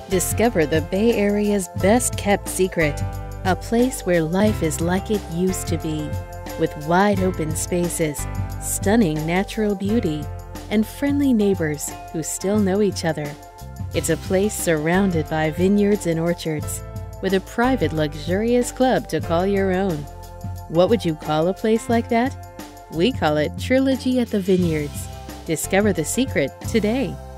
Discover the Bay Area's best-kept secret, a place where life is like it used to be, with wide open spaces, stunning natural beauty, and friendly neighbors who still know each other. It's a place surrounded by vineyards and orchards, with a private luxurious club to call your own. What would you call a place like that? We call it Trilogy at the Vineyards. Discover the secret today.